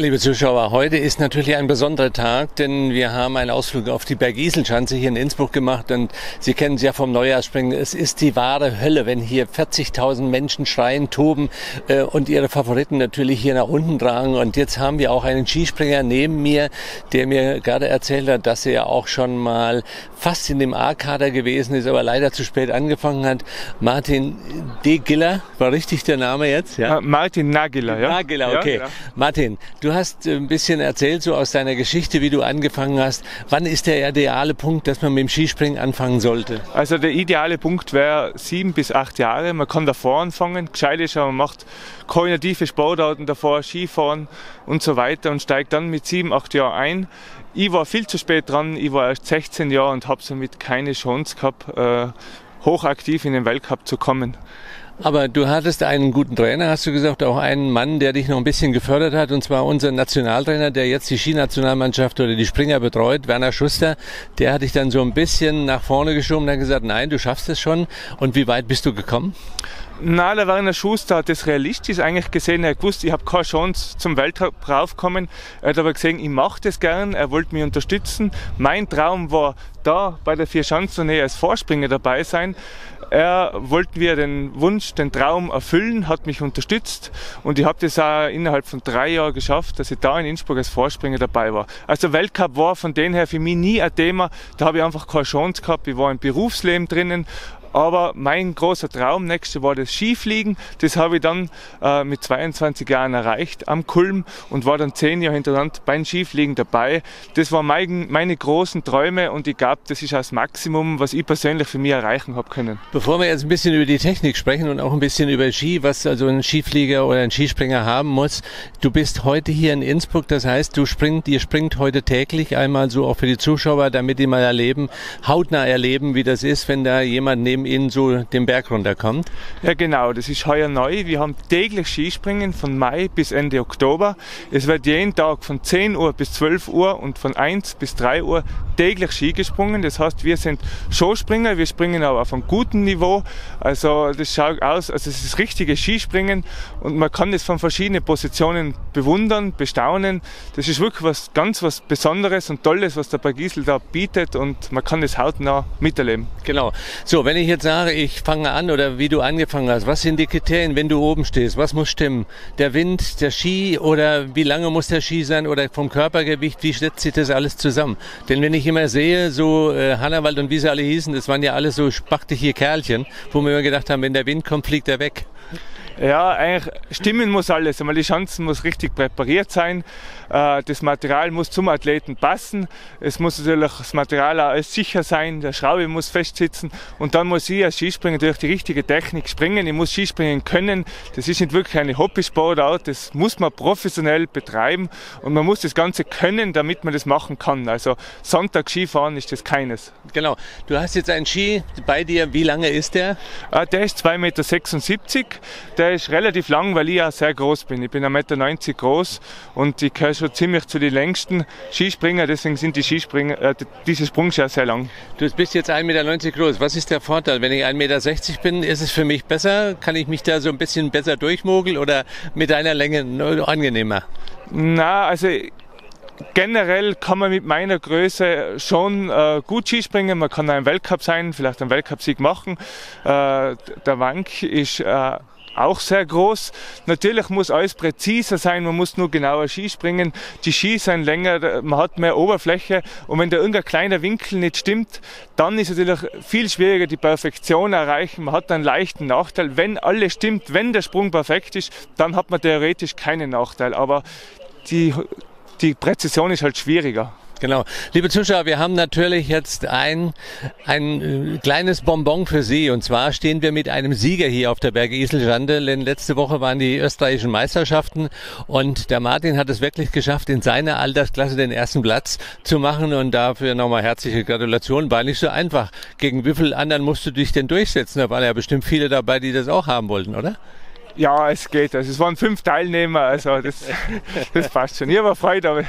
Liebe Zuschauer, heute ist natürlich ein besonderer Tag, denn wir haben einen Ausflug auf die Bergiselschanze hier in Innsbruck gemacht und Sie kennen es ja vom Neujahrsspringen. Es ist die wahre Hölle, wenn hier 40.000 Menschen schreien, toben und ihre Favoriten natürlich hier nach unten tragen. Und jetzt haben wir auch einen Skispringer neben mir, der mir gerade erzählt hat, dass er auch schon mal fast in dem A-Kader gewesen ist, aber leider zu spät angefangen hat. Martin D. Giller, war richtig der Name jetzt? Ja? Martin Nagiller, ja. Nagiller, okay. Ja. Martin, du hast ein bisschen erzählt, so aus deiner Geschichte, wie du angefangen hast. Wann ist der ideale Punkt, dass man mit dem Skispringen anfangen sollte? Also der ideale Punkt wäre 7 bis 8 Jahre. Man kann davor anfangen. Gescheit ist, man macht koordinative Sportarten davor, Skifahren und so weiter und steigt dann mit 7, 8 Jahren ein. Ich war viel zu spät dran. Ich war erst 16 Jahre und habe somit keine Chance gehabt, hochaktiv in den Weltcup zu kommen. Aber du hattest einen guten Trainer, hast du gesagt, auch einen Mann, der dich noch ein bisschen gefördert hat, und zwar unser Nationaltrainer, der jetzt die Skinationalmannschaft oder die Springer betreut, Werner Schuster. Der hat dich dann so ein bisschen nach vorne geschoben und hat gesagt, nein, du schaffst es schon. Und wie weit bist du gekommen? Na, der Werner Schuster hat das realistisch eigentlich gesehen. Er hat gewusst, ich habe keine Chance zum Weltcup raufkommen. Er hat aber gesehen, ich mache das gern. Er wollte mich unterstützen. Mein Traum war da bei der Vierschanzentournee als Vorspringer dabei sein. Er wollte mir den Wunsch, den Traum erfüllen, hat mich unterstützt und ich habe das auch innerhalb von 3 Jahren geschafft, dass ich da in Innsbruck als Vorspringer dabei war. Also Weltcup war von dem her für mich nie ein Thema. Da habe ich einfach keine Chance gehabt. Ich war im Berufsleben drinnen. Aber mein großer Traum nächste war das Skifliegen. Das habe ich dann mit 22 Jahren erreicht am Kulm und war dann 10 Jahre hintereinander beim Skifliegen dabei. Das waren meine großen Träume und ich glaube, das ist das Maximum, was ich persönlich für mich erreichen habe können. Bevor wir jetzt ein bisschen über die Technik sprechen und auch ein bisschen über Ski, was also ein Skiflieger oder ein Skispringer haben muss. Du bist heute hier in Innsbruck, das heißt, ihr springt heute täglich einmal so auch für die Zuschauer, damit die mal hautnah erleben, wie das ist, wenn da jemand neben ihnen so den Berg runterkommt? Ja genau, das ist heuer neu. Wir haben täglich Skispringen von Mai bis Ende Oktober. Es wird jeden Tag von 10 Uhr bis 12 Uhr und von 1 bis 3 Uhr täglich Ski gesprungen. Das heißt, wir sind Showspringer, wir springen aber auf einem guten Niveau. Also das schaut aus, also es ist richtiges Skispringen und man kann das von verschiedenen Positionen bewundern, bestaunen. Das ist wirklich was Besonderes und Tolles, was der Bergisel da bietet und man kann das hautnah miterleben. Genau. So, wenn ich jetzt sage, ich fange an oder wie du angefangen hast, was sind die Kriterien, wenn du oben stehst? Was muss stimmen? Der Wind, der Ski oder wie lange muss der Ski sein oder vom Körpergewicht, wie setzt sich das alles zusammen? Denn wenn ich immer sehe, so Hannawald und wie sie alle hießen, das waren ja alles so spachtige Kerlchen, wo wir immer gedacht haben, wenn der Wind kommt, fliegt er weg. Ja, eigentlich stimmen muss alles. Einmal die Schanzen muss richtig präpariert sein. Das Material muss zum Athleten passen. Es muss natürlich das Material auch alles sicher sein. Der Schraube muss festsitzen. Und dann muss ich als Skispringer durch die richtige Technik springen. Ich muss Skispringen können. Das ist nicht wirklich eine Hobbysportart. Das muss man professionell betreiben. Und man muss das Ganze können, damit man das machen kann. Also Sonntag Skifahren ist das keines. Genau. Du hast jetzt einen Ski bei dir. Wie lange ist der? Der ist 2,76 Meter. Der ist relativ lang, weil ich ja sehr groß bin. Ich bin 1,90 Meter groß und ich gehöre schon ziemlich zu den längsten Skispringer, deswegen sind die diese Sprungski sehr lang. Du bist jetzt 1,90 Meter groß. Was ist der Vorteil? Wenn ich 1,60 Meter bin, ist es für mich besser? Kann ich mich da so ein bisschen besser durchmogeln oder mit deiner Länge angenehmer? Na, also generell kann man mit meiner Größe schon gut Skispringen. Man kann einen Weltcup sein, vielleicht einen Weltcupsieg machen. Der Wank ist auch sehr groß. Natürlich muss alles präziser sein, man muss nur genauer Ski springen. Die Ski sind länger, man hat mehr Oberfläche und wenn da irgendein kleiner Winkel nicht stimmt, dann ist es natürlich viel schwieriger, die Perfektion erreichen. Man hat einen leichten Nachteil. Wenn alles stimmt, wenn der Sprung perfekt ist, dann hat man theoretisch keinen Nachteil. Aber die Präzision ist halt schwieriger. Genau. Liebe Zuschauer, wir haben natürlich jetzt ein kleines Bonbon für Sie. Und zwar stehen wir mit einem Sieger hier auf der Bergiselschanze. Denn letzte Woche waren die österreichischen Meisterschaften und der Martin hat es wirklich geschafft, in seiner Altersklasse den ersten Platz zu machen. Und dafür nochmal herzliche Gratulation. War nicht so einfach. Gegen wie viele anderen musst du dich denn durchsetzen? Da waren ja bestimmt viele dabei, die das auch haben wollten, oder? Ja, es geht. Also es waren 5 Teilnehmer, also das passt schon. Ich habe Freude, aber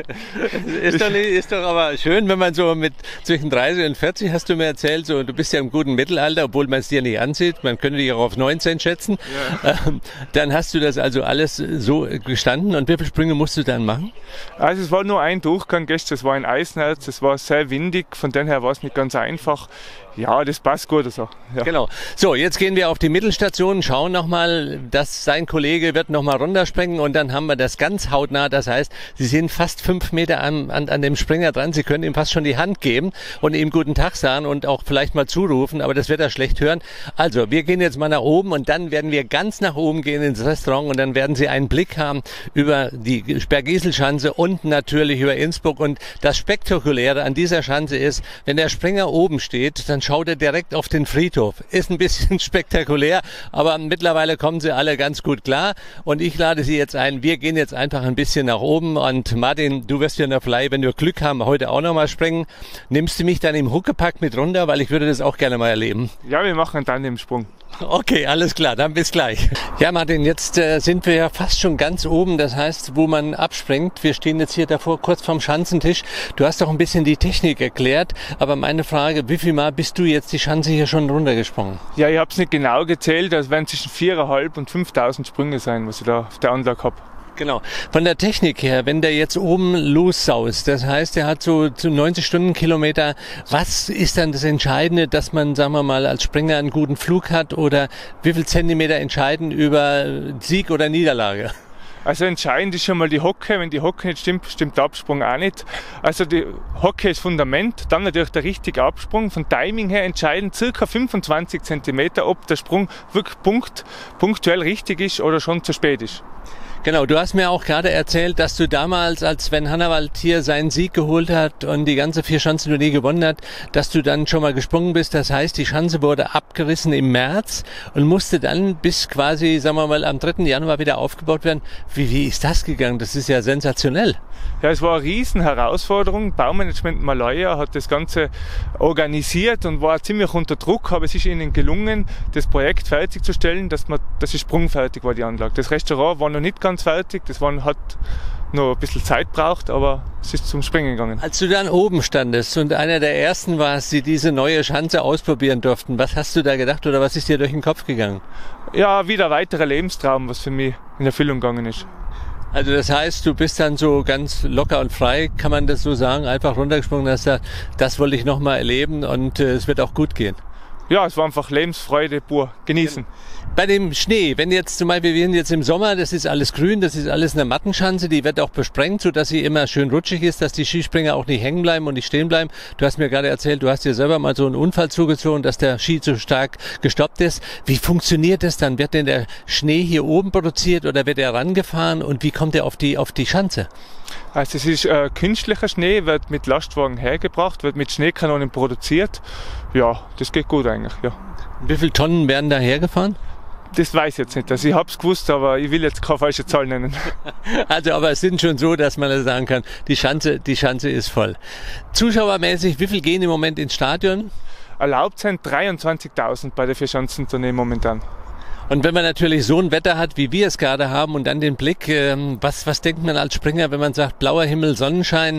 ist doch aber schön, wenn man so mit zwischen 30 und 40, hast du mir erzählt, so du bist ja im guten Mittelalter, obwohl man es dir nicht ansieht, man könnte dich auch auf 19 schätzen. Ja. Dann hast du das also alles so gestanden und wie viele Sprünge musst du dann machen? Also es war nur ein Durchgang gestern, es war ein Eisenerz, es war sehr windig, von daher war es nicht ganz einfach. Ja, das passt gut. Also. Ja. Genau. So, jetzt gehen wir auf die Mittelstation, schauen nochmal, dass sein Kollege wird nochmal runterspringen und dann haben wir das ganz hautnah. Das heißt, Sie sind fast 5 Meter an dem Springer dran. Sie können ihm fast schon die Hand geben und ihm guten Tag sagen und auch vielleicht mal zurufen, aber das wird er schlecht hören. Also, wir gehen jetzt mal nach oben und dann werden wir ganz nach oben gehen ins Restaurant und dann werden Sie einen Blick haben über die Bergiselschanze und natürlich über Innsbruck. Und das Spektakuläre an dieser Schanze ist, wenn der Springer oben steht, dann schaut er direkt auf den Friedhof. Ist ein bisschen spektakulär, aber mittlerweile kommen sie alle ganz gut klar. Und ich lade Sie jetzt ein, wir gehen jetzt einfach ein bisschen nach oben. Und Martin, du wirst ja noch vielleicht, wenn wir Glück haben, heute auch nochmal springen. Nimmst du mich dann im Huckepack mit runter, weil ich würde das auch gerne mal erleben. Ja, wir machen dann den Sprung. Okay, alles klar, dann bis gleich. Ja, Martin, jetzt sind wir ja fast schon ganz oben, das heißt, wo man abspringt. Wir stehen jetzt hier davor, kurz vorm Schanzentisch. Du hast doch ein bisschen die Technik erklärt, aber meine Frage, wie viel Mal bist du jetzt die Schanze hier schon runtergesprungen? Ja, ich habe es nicht genau gezählt, es werden zwischen 4.500 und 5.000 Sprünge sein, was ich da auf der Anlage habe. Genau. Von der Technik her, wenn der jetzt oben lossaust, das heißt, er hat so zu 90 Stundenkilometer, was ist dann das Entscheidende, dass man, sagen wir mal, als Springer einen guten Flug hat oder wie viel Zentimeter entscheiden über Sieg oder Niederlage? Also entscheidend ist schon mal die Hocke. Wenn die Hocke nicht stimmt, stimmt der Absprung auch nicht. Also die Hocke ist Fundament, dann natürlich der richtige Absprung. Von Timing her entscheidend circa 25 cm, ob der Sprung wirklich punktuell richtig ist oder schon zu spät ist. Genau, du hast mir auch gerade erzählt, dass du damals, als Sven Hannawald hier seinen Sieg geholt hat und die ganze 4-Schanzentournee gewonnen hat, dass du dann schon mal gesprungen bist. Das heißt, die Schanze wurde abgerissen im März und musste dann bis quasi, sagen wir mal, am 3. Januar wieder aufgebaut werden. Wie ist das gegangen? Das ist ja sensationell. Ja, es war eine riesen Herausforderung. Baumanagement Maloja hat das Ganze organisiert und war ziemlich unter Druck, aber es ist ihnen gelungen, das Projekt fertigzustellen, dass es sprungfertig war, die Anlage. Das Restaurant war noch nicht ganz fertig, hat noch ein bisschen Zeit gebraucht, aber es ist zum Springen gegangen. Als du dann oben standest und einer der ersten warst, die diese neue Schanze ausprobieren durften, was hast du da gedacht oder was ist dir durch den Kopf gegangen? Ja, wieder ein weiterer Lebenstraum, was für mich in Erfüllung gegangen ist. Also das heißt, du bist dann so ganz locker und frei, kann man das so sagen, einfach runtergesprungen, dass das wollte ich nochmal erleben und es wird auch gut gehen. Ja, es war einfach Lebensfreude pur, genießen. Bei dem Schnee, wenn jetzt zum Beispiel, wir sind jetzt im Sommer, das ist alles grün, das ist alles eine Mattenschanze, die wird auch besprengt, sodass sie immer schön rutschig ist, dass die Skispringer auch nicht hängen bleiben und nicht stehen bleiben. Du hast mir gerade erzählt, du hast dir selber mal so einen Unfall zugezogen, dass der Ski zu stark gestoppt ist. Wie funktioniert das dann? Wird denn der Schnee hier oben produziert oder wird er rangefahren und wie kommt er auf die Schanze? Also es ist künstlicher Schnee, wird mit Lastwagen hergebracht, wird mit Schneekanonen produziert. Ja, das geht gut eigentlich, ja. Wie viele Tonnen werden da hergefahren? Das weiß ich jetzt nicht. Also ich habe es gewusst, aber ich will jetzt keine falsche Zahl nennen. Also, aber es sind schon so, dass man sagen kann, die Schanze ist voll. Zuschauermäßig, wie viel gehen im Moment ins Stadion? Erlaubt sind 23.000 bei der 4-Schanzentournee momentan. Und wenn man natürlich so ein Wetter hat, wie wir es gerade haben und dann den Blick, was denkt man als Springer, wenn man sagt, blauer Himmel, Sonnenschein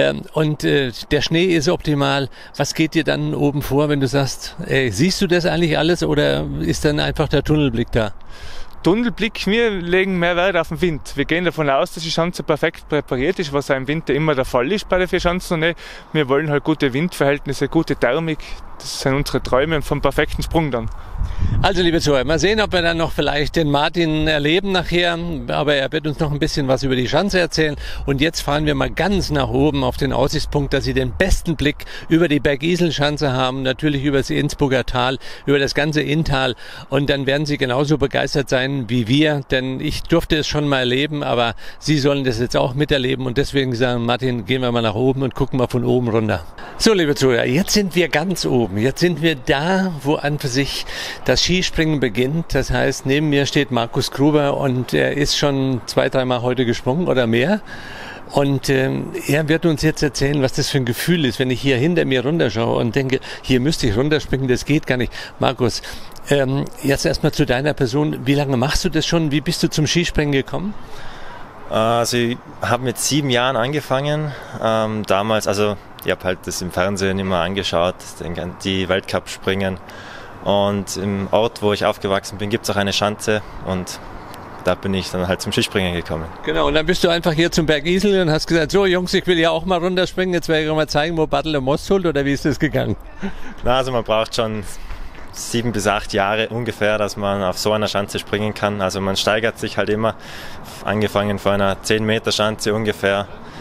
und der Schnee ist optimal, was geht dir dann oben vor, wenn du sagst, siehst du das eigentlich alles oder ist dann einfach der Tunnelblick da? Tunnelblick, wir legen mehr Wert auf den Wind. Wir gehen davon aus, dass die Schanze perfekt präpariert ist, was auch im Winter immer der Fall ist bei der 4-Schanzentournee. Wir wollen halt gute Windverhältnisse, gute Thermik, das sind unsere Träume vom perfekten Sprung dann. Also liebe Zuhörer, mal sehen, ob wir dann noch vielleicht den Martin erleben nachher, aber er wird uns noch ein bisschen was über die Schanze erzählen und jetzt fahren wir mal ganz nach oben auf den Aussichtspunkt, dass Sie den besten Blick über die Bergiselschanze haben, natürlich über das Innsbrucker Tal, über das ganze Inntal und dann werden Sie genauso begeistert sein wie wir, denn ich durfte es schon mal erleben, aber Sie sollen das jetzt auch miterleben und deswegen sagen, Martin, gehen wir mal nach oben und gucken mal von oben runter. So liebe Zuhörer, jetzt sind wir ganz oben, jetzt sind wir da, wo an für sich das Skispringen beginnt. Das heißt, neben mir steht Markus Gruber und er ist schon 2-3 Mal heute gesprungen oder mehr. Und er wird uns jetzt erzählen, was das für ein Gefühl ist, wenn ich hier hinter mir runterschaue und denke, hier müsste ich runterspringen, das geht gar nicht. Markus, Jetzt erstmal zu deiner Person. Wie lange machst du das schon? Wie bist du zum Skispringen gekommen? Also ich habe mit 7 Jahren angefangen. Damals, also ich habe halt das im Fernsehen immer angeschaut, die Weltcup-Springen. Und im Ort, wo ich aufgewachsen bin, gibt es auch eine Schanze und da bin ich dann halt zum Skispringen gekommen. Genau, und dann bist du einfach hier zum Berg Isel und hast gesagt, so Jungs, ich will ja auch mal runterspringen, jetzt werde ich mal zeigen, wo Bartel der Most holt, oder wie ist das gegangen? Na, also man braucht schon 7 bis 8 Jahre ungefähr, dass man auf so einer Schanze springen kann. Also man steigert sich halt immer, angefangen von einer 10-Meter-Schanze ungefähr.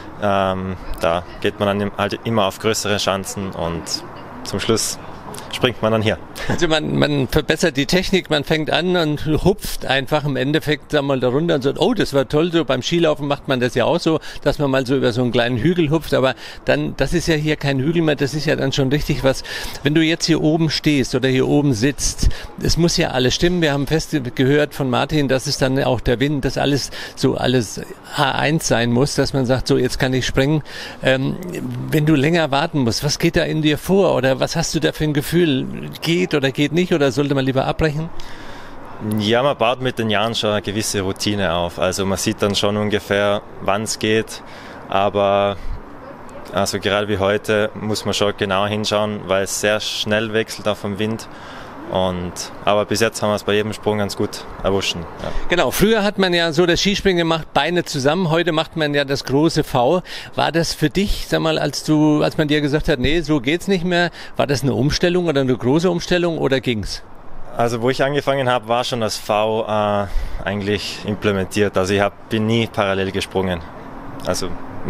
Da geht man dann halt immer auf größere Schanzen und zum Schluss springt man dann hier. Also man verbessert die Technik, man fängt an und hupft einfach im Endeffekt mal da runter und sagt, oh, das war toll. So beim Skilaufen macht man das ja auch so, dass man mal so über so einen kleinen Hügel hupft, aber dann, das ist ja hier kein Hügel mehr, das ist ja dann schon richtig was. Wenn du jetzt hier oben stehst oder hier oben sitzt, es muss ja alles stimmen. Wir haben fest gehört von Martin, dass es dann auch der Wind, dass alles A1 sein muss, dass man sagt, so jetzt kann ich springen. Wenn du länger warten musst, was geht da in dir vor oder was hast du da für ein Gefühl? Geht oder geht nicht oder sollte man lieber abbrechen? Ja, man baut mit den Jahren schon eine gewisse Routine auf. Also man sieht dann schon ungefähr, wann es geht. Aber also gerade wie heute muss man schon genau hinschauen, weil es sehr schnell wechselt auch vom Wind. Aber bis jetzt haben wir es bei jedem Sprung ganz gut erwuschen. Ja. Genau, früher hat man ja so das Skispringen gemacht, Beine zusammen, heute macht man ja das große V. War das für dich, sag mal, als man dir gesagt hat, nee, so geht's nicht mehr, war das eine Umstellung oder eine große Umstellung oder ging's? Also wo ich angefangen habe, war schon das V eigentlich implementiert. Also ich bin nie parallel gesprungen. Also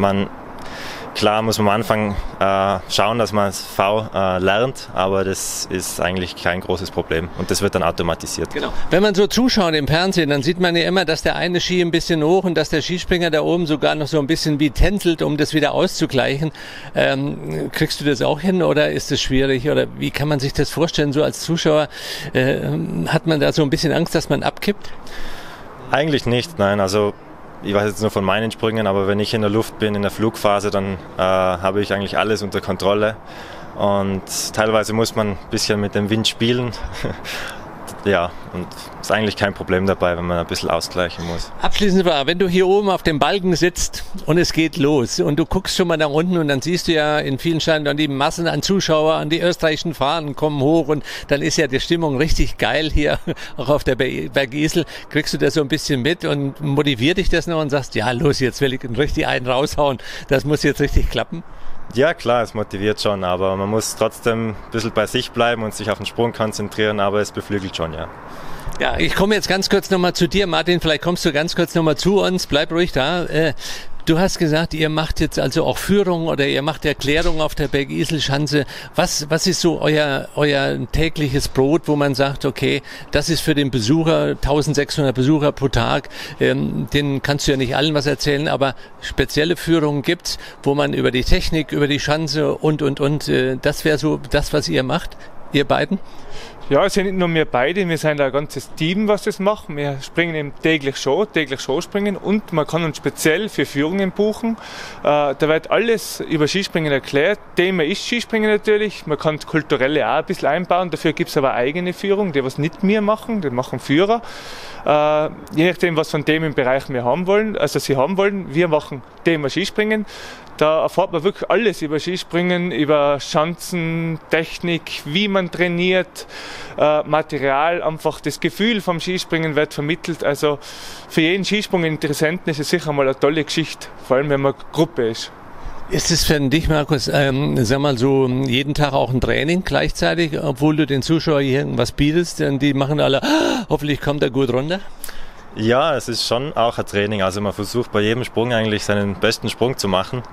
klar muss man am Anfang schauen, dass man das V lernt, aber das ist eigentlich kein großes Problem und das wird dann automatisiert. Genau. Wenn man so zuschaut im Fernsehen, dann sieht man ja immer, dass der eine Ski ein bisschen hoch und dass der Skispringer da oben sogar noch so ein bisschen wie tänzelt, um das wieder auszugleichen. Kriegst du das auch hin oder ist das schwierig oder wie kann man sich das vorstellen? So als Zuschauer hat man da so ein bisschen Angst, dass man abkippt? Eigentlich nicht, nein. Also ich weiß jetzt nur von meinen Sprüngen, aber wenn ich in der Luft bin, in der Flugphase, dann habe ich eigentlich alles unter Kontrolle. Und teilweise muss man ein bisschen mit dem Wind spielen. Ja, und ist eigentlich kein Problem dabei, wenn man ein bisschen ausgleichen muss. Abschließend war, wenn du hier oben auf dem Balken sitzt und es geht los und du guckst schon mal nach unten und dann siehst du ja in vielen Stadien die Massen an Zuschauern, an die österreichischen Fahnen kommen hoch und dann ist ja die Stimmung richtig geil hier, auch auf der Berg Isel. Kriegst du das so ein bisschen mit und motiviert dich das noch und sagst, ja los, jetzt will ich richtig einen raushauen, das muss jetzt richtig klappen? Ja klar, es motiviert schon, aber man muss trotzdem ein bisschen bei sich bleiben und sich auf den Sprung konzentrieren, aber es beflügelt schon, ja. Ja, ich komme jetzt ganz kurz nochmal zu dir, Martin, vielleicht kommst du ganz kurz nochmal zu uns, bleib ruhig da. Du hast gesagt, ihr macht jetzt also auch Führung oder ihr macht Erklärung auf der Berg Isel Schanze. Was ist so euer tägliches Brot, wo man sagt, okay, das ist für den Besucher, 1600 Besucher pro Tag, den kannst du ja nicht allen was erzählen, aber spezielle Führungen gibt's, wo man über die Technik, über die Schanze und, das wäre so das, was ihr macht, ihr beiden? Ja, es sind nicht nur wir beide, wir sind ein ganzes Team, was das macht. Wir springen eben täglich Show springen und man kann uns speziell für Führungen buchen. Da wird alles über Skispringen erklärt. Thema ist Skispringen natürlich. Man kann das Kulturelle auch ein bisschen einbauen. Dafür gibt es aber eigene Führung, die was nicht wir machen, die machen Führer. Je nachdem, was von dem im Bereich wir haben wollen, also sie haben wollen. Wir machen Thema Skispringen. Da erfährt man wirklich alles über Skispringen, über Schanzen, Technik, wie man trainiert, Material, einfach das Gefühl vom Skispringen wird vermittelt. Also für jeden Skisprung-Interessenten ist es sicher mal eine tolle Geschichte, vor allem wenn man Gruppe ist. Ist es für dich, Markus, sag mal so, jeden Tag auch ein Training gleichzeitig, obwohl du den Zuschauern hier irgendwas bietest, denn die machen alle, hoffentlich kommt er gut runter? Ja, es ist schon auch ein Training. Also man versucht bei jedem Sprung eigentlich seinen besten Sprung zu machen.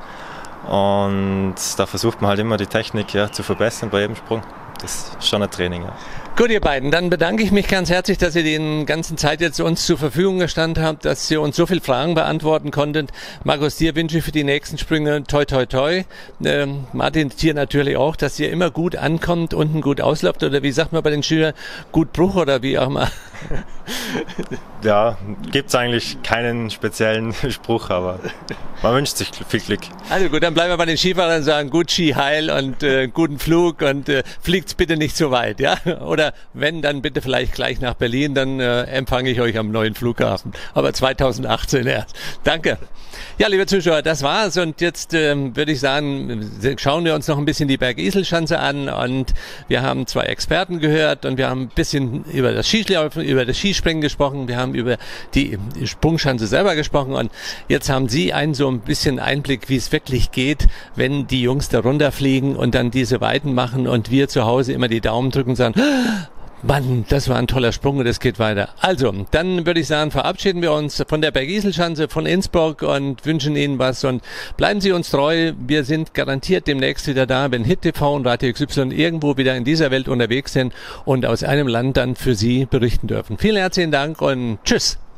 Und da versucht man halt immer die Technik zu verbessern bei jedem Sprung. Das ist schon ein Training, ja. Gut, ihr beiden, dann bedanke ich mich ganz herzlich, dass ihr die ganze Zeit jetzt uns zur Verfügung gestanden habt, dass ihr uns so viele Fragen beantworten konntet. Markus, dir wünsche ich für die nächsten Sprünge toi toi toi. Martin, dir natürlich auch, dass ihr immer gut ankommt, unten gut auslauft oder wie sagt man bei den Schülern, gut Bruch oder wie auch immer. Ja, gibt's eigentlich keinen speziellen Spruch, aber Man wünscht sich viel Glück. Also gut, dann bleiben wir bei den Skifahrern und sagen, gut Ski heil und guten Flug und fliegt's bitte nicht so weit, ja? Oder wenn, dann bitte vielleicht gleich nach Berlin, dann empfange ich euch am neuen Flughafen. Aber 2018 erst. Danke. Ja, liebe Zuschauer, das war's und jetzt würde ich sagen, schauen wir uns noch ein bisschen die Bergiselschanze an und wir haben 2 Experten gehört und wir haben ein bisschen über das Skilaufen, über das Skispringen gesprochen, wir haben über die Sprungschanze selber gesprochen und jetzt haben Sie so ein bisschen Einblick, wie es wirklich geht, wenn die Jungs da runterfliegen und dann diese Weiten machen und wir zu Hause immer die Daumen drücken und sagen, Mann, das war ein toller Sprung und es geht weiter. Also, dann würde ich sagen, verabschieden wir uns von der Bergiselschanze, von Innsbruck und wünschen Ihnen was und bleiben Sie uns treu. Wir sind garantiert demnächst wieder da, wenn Hit TV und Radio XY irgendwo wieder in dieser Welt unterwegs sind und aus einem Land dann für Sie berichten dürfen. Vielen herzlichen Dank und tschüss.